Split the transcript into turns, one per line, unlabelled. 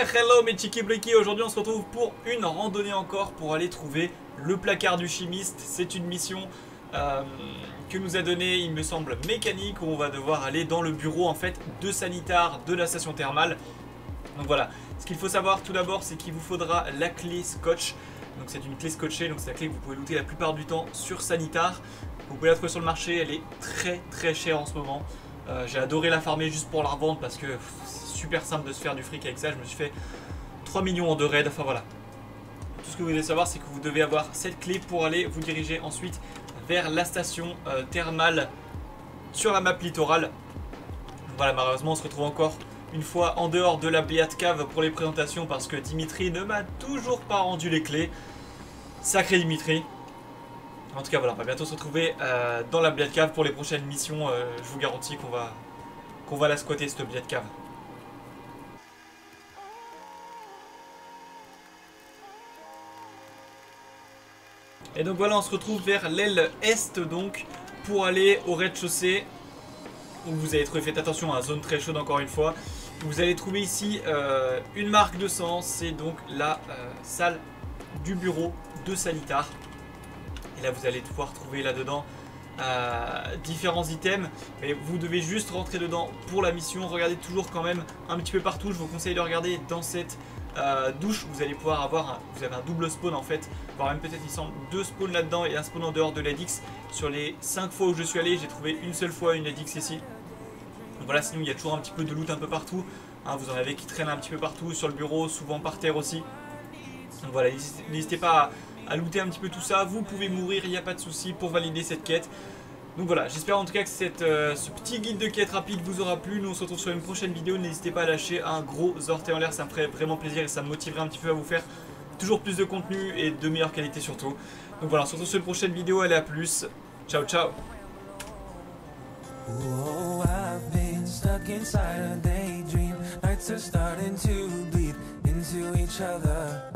hello mes Chiki Bliki. Aujourd'hui on se retrouve pour une randonnée encore pour aller trouver le placard du chimiste. C'est une mission que nous a donné, il me semble, Mécanique, où on va devoir aller dans le bureau en fait de Sanitar de la station thermale. Donc voilà, ce qu'il faut savoir tout d'abord, c'est qu'il vous faudra la clé scotch. Donc c'est une clé scotchée, donc c'est la clé que vous pouvez looter la plupart du temps sur Sanitar. Vous pouvez la trouver sur le marché, elle est très chère en ce moment. J'ai adoré la farmer juste pour la revendre parce que c'est super simple de se faire du fric avec ça. Je me suis fait 3 millions en 2 raids, enfin voilà. Tout ce que vous devez savoir, c'est que vous devez avoir cette clé pour aller vous diriger ensuite vers la station thermale sur la map littorale. Voilà, malheureusement on se retrouve encore une fois en dehors de la Beat Cave pour les présentations parce que Dimitri ne m'a toujours pas rendu les clés. Sacré Dimitri. En tout cas voilà, on va bientôt se retrouver dans la Beat Cave pour les prochaines missions. Je vous garantis qu'on va la squatter cette Beat Cave. Et donc voilà, on se retrouve vers l'aile est donc pour aller au rez-de-chaussée où vous allez trouver, faites attention à la zone très chaude encore une fois. Vous allez trouver ici une marque de sang, c'est donc la salle du bureau de Sanitar. Et là vous allez pouvoir trouver là-dedans différents items. Mais vous devez juste rentrer dedans pour la mission. Regardez toujours quand même un petit peu partout. Je vous conseille de regarder dans cette douche. Vous allez pouvoir avoir, vous avez un double spawn en fait. Voire même peut-être il semble 2 spawns là-dedans et un spawn en dehors de l'Edix. Sur les 5 fois où je suis allé, j'ai trouvé une seule fois une Edix ici. Donc voilà, sinon il y a toujours un petit peu de loot un peu partout. Hein, vous en avez qui traînent un petit peu partout sur le bureau, souvent par terre aussi. Donc voilà, n'hésitez pas à looter un petit peu tout ça. Vous pouvez mourir, il n'y a pas de souci pour valider cette quête. Donc voilà, j'espère en tout cas que ce petit guide de quête rapide vous aura plu. Nous on se retrouve sur une prochaine vidéo. N'hésitez pas à lâcher un gros orteil en l'air, ça me ferait vraiment plaisir et ça me motiverait un petit peu à vous faire toujours plus de contenu et de meilleure qualité surtout. Donc voilà, on se retrouve sur une prochaine vidéo. Allez, à plus. Ciao, ciao.
Oh, I've been stuck inside a daydream. Nights are starting to bleed into each other.